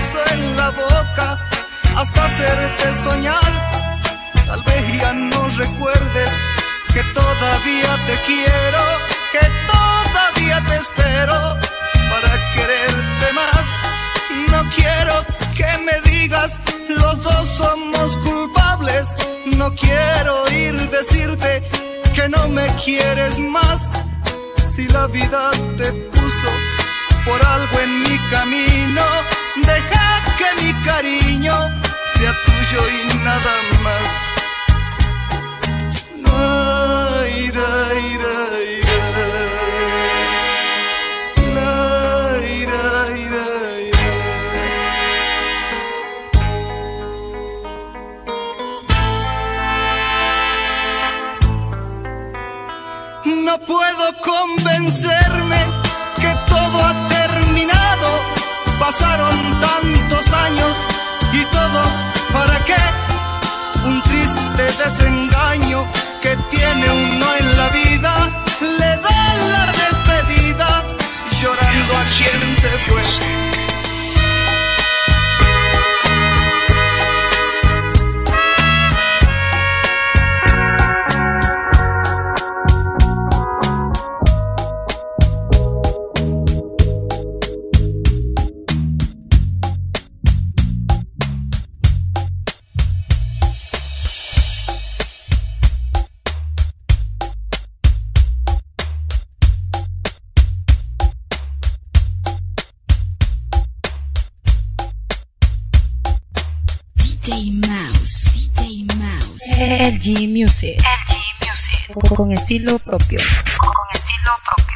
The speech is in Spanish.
beso en la boca hasta hacerte soñar. Tal vez ya no recuerdes que todavía te quiero, que todavía te espero para quererte más. No quiero que me digas los dos somos culpables. No quiero oír decirte que no me quieres más. Si la vida te puso por algo en mi camino, deja que mi cariño sea tuyo y nada más. Ay, ay, ay, ay, ay, ay, no puedo convencerme que todo ha terminado. Pasaron tantos años y todo ¿para qué? Un triste desengaño que tiene uno en la vida le da la despedida llorando a quien se fue. LG Music, con estilo propio.